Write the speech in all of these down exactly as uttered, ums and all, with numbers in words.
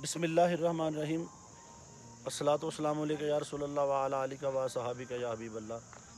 بسم اللہ الرحمن الرحیم۔ الصلاۃ والسلام علیکہ یا رسول اللہ وعلی آلہ و صحابہ یا حبیب اللہ۔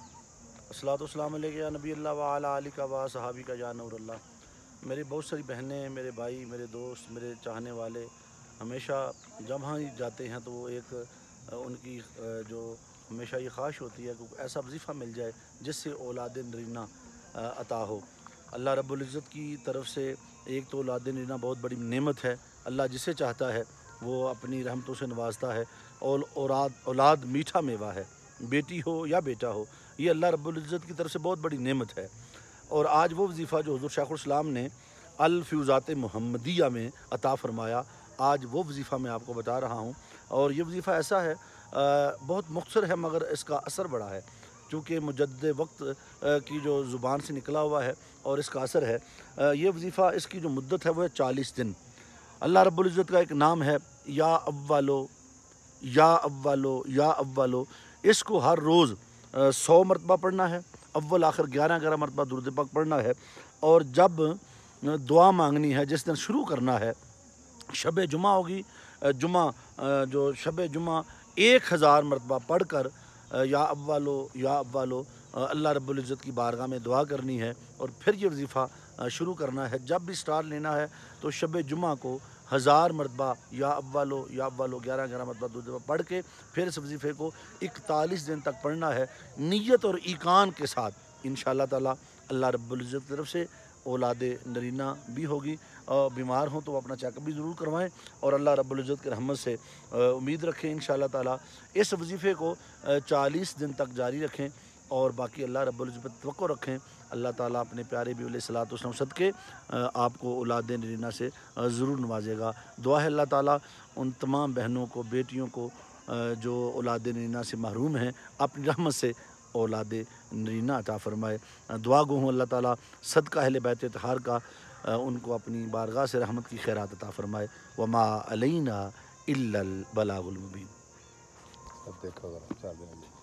الصلاۃ والسلام علیکہ یا نبی اللہ وعلی آلہ و صحابہ یا نور اللہ۔ میری بہت ساری بہنیں، میرے بھائی، میرے دوست، میرے چاہنے والے ہمیشہ جب ہاں جاتے ہیں تو وہ ایک ان کی جو ہمیشہ یہ خواہش ہوتی ہے کہ ایسا وظیفہ مل جائے جس سے اولاد نرینہ عطا ہو۔ اللہ رب العزت کی طرف سے ایک تو اولاد نرینہ بہت بڑی نعمت ہے۔ اللہ جسے چاہتا ہے وہ اپنی رحمتوں سے نوازتا ہے، اور اولاد اولاد میٹھا میوہ ہے، بیٹی ہو یا بیٹا ہو، یہ اللہ رب العزت کی طرف سے بہت بڑی نعمت ہے۔ اور آج وہ وظیفہ جو حضور شیخ الاسلام نے الفیوزات محمدیہ میں عطا فرمایا، آج وہ وظیفہ میں آپ کو بتا رہا ہوں۔ اور یہ وظیفہ ایسا ہے، بہت مختصر ہے مگر اس کا اثر بڑا ہے، چونکہ مجدد وقت کی جو زبان سے نکلا ہوا ہے اور اس کا اثر ہے۔ یہ وظیفہ اس کی جو مدت ہے وہ ہے چالیس دن۔ اللہ رب العزت کا ایک نام ہے یا اولو یا اولو یا اولو، اس کو ہر روز سو مرتبہ پڑھنا ہے، اول آخر گیارہ گیارہ مرتبہ درود پاک پڑھنا ہے۔ اور جب دعا مانگنی ہے، جس دن شروع کرنا ہے، شب جمعہ ہوگی، جمعہ جو شب جمعہ ایک ہزار مرتبہ پڑھ کر یا اولو یا اولو اللہ رب العزت کی بارگاہ میں دعا کرنی ہے، اور پھر یہ وظیفہ شروع کرنا ہے۔ جب بھی سٹارٹ لینا ہے تو شب جمعہ کو ہزار مرتبہ یا اولو یا اولو گیارہ گیارہ مرتبہ دو پڑھ کے پھر اس وظیفے کو اکتالیس دن تک پڑھنا ہے، نیت اور ایقان کے ساتھ۔ انشاءاللہ تعالی اللہ رب العزت کی طرف سے اولاد نرینہ بھی ہوگی۔ اور بیمار ہوں تو اپنا چیک اپ بھی ضرور کروائیں، اور اللہ رب العزت کے رحمت سے امید رکھیں انشاءاللہ تعالی اس وظیفے کو چالیس دن تک جاری رکھیں، اور باقی اللہ رب العزت پر توقع رکھیں۔ اللہ تعالیٰ اپنے پیارے بھی علیہ الصلوۃ والسلام صدقے آپ کو اولاد نرینہ سے ضرور نوازے گا۔ دعا ہے اللہ تعالیٰ ان تمام بہنوں کو، بیٹیوں کو جو اولاد نرینہ سے محروم ہیں، اپنی رحمت سے اولاد نرینہ عطا فرمائے۔ دعا گو ہوں اللہ تعالیٰ صدقہ اہل بیت اطہار کا ان کو اپنی بارگاہ سے رحمت کی خیرات عطا فرمائے۔ وما علینا الا البلاغ المبین۔ اب دیکھو ذرا چار دن